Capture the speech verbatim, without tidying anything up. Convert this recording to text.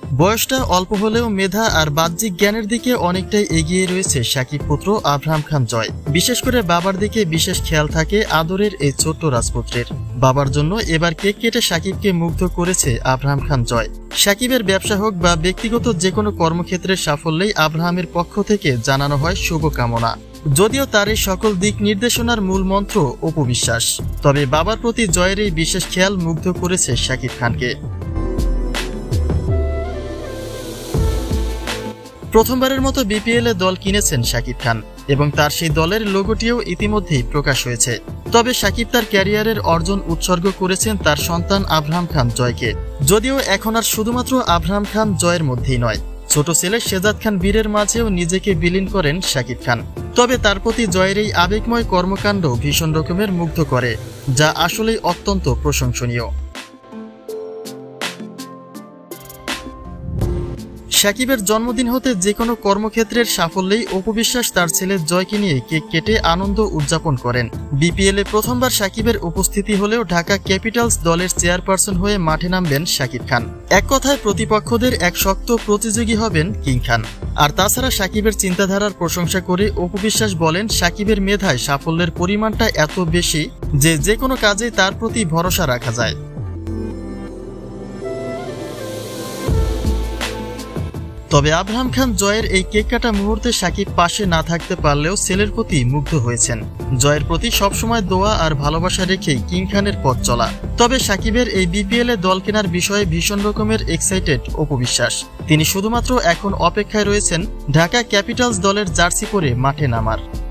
বয়সটা অল্প হলেও মেধা আর বাহ্যিক জ্ঞানের দিকে অনেকটাই এগিয়ে রয়েছে শাকিব পুত্র আব্রাহাম খান জয়। বিশেষ করে বাবার দিকে বিশেষ খেয়াল থাকে আদরের এই ছোট্ট রাজপুত্রের। বাবার জন্য এবার কেক কেটে শাকিবকে মুগ্ধ করেছে আব্রাহাম খান জয়। শাকিবের ব্যবসা হোক বা ব্যক্তিগত যে কোনো কর্মক্ষেত্রের সাফল্যেই আব্রাহামের পক্ষ থেকে জানানো হয় শুভকামনা। যদিও তার এই সকল দিক নির্দেশনার মূল মন্ত্র অপবিশ্বাস, তবে বাবার প্রতি জয়ের এই বিশেষ খেয়াল মুগ্ধ করেছে শাকিব খানকে। প্রথমবারের মতো বিপিএল এ দল কিনেছেন শাকিব খান এবং তার সেই দলের লোগোটিও ইতিমধ্যেই প্রকাশ হয়েছে। তবে শাকিব তার ক্যারিয়ারের অর্জন উৎসর্গ করেছেন তার সন্তান আব্রাহাম খান জয়কে। যদিও এখন আর শুধুমাত্র আব্রাহাম খান জয়ের মধ্যেই নয়, ছোট ছেলে শেজাদ খান বীরের মাঝেও নিজেকে বিলীন করেন শাকিব খান। তবে তার প্রতি জয়ের এই আবেগময় কর্মকাণ্ড ভীষণ রকমের মুগ্ধ করে, যা আসলেই অত্যন্ত প্রশংসনীয়। শাকিবের জন্মদিন হতে যে কোনো কর্মক্ষেত্রের সাফল্যেই অপবিশ্বাস তার ছেলে জয়কে নিয়ে কেক কেটে আনন্দ উদযাপন করেন। বিপিএল এ প্রথমবার শাকিবের উপস্থিতি হলেও ঢাকা ক্যাপিটালস দলের চেয়ারপারসন হয়ে মাঠে নামবেন শাকিব খান। এক কথায় প্রতিপক্ষদের এক শক্ত প্রতিযোগী হবেন কিং খান। আর তাছাড়া শাকিবের চিন্তাধারার প্রশংসা করে অপবিশ্বাস বলেন, শাকিবের মেধায় সাফল্যের পরিমাণটা এত বেশি যে যে কোনো কাজে তার প্রতি ভরসা রাখা যায়। তবে আব্রাহাম খান জয়ের এই কেক কাটা মুহূর্তে শাকিব পাশে না থাকতে পারলেও ছেলের প্রতি মুগ্ধ হয়েছেন। জয়ের প্রতি সবসময় দোয়া আর ভালোবাসা রেখেই কিং খানের পথ চলা। তবে শাকিবের এই বিপিএল এ দল কেনার বিষয়ে ভীষণ রকমের এক্সাইটেড অপবিশ্বাস। তিনি শুধুমাত্র এখন অপেক্ষায় রয়েছেন ঢাকা ক্যাপিটালস দলের জার্সি পরে মাঠে নামার।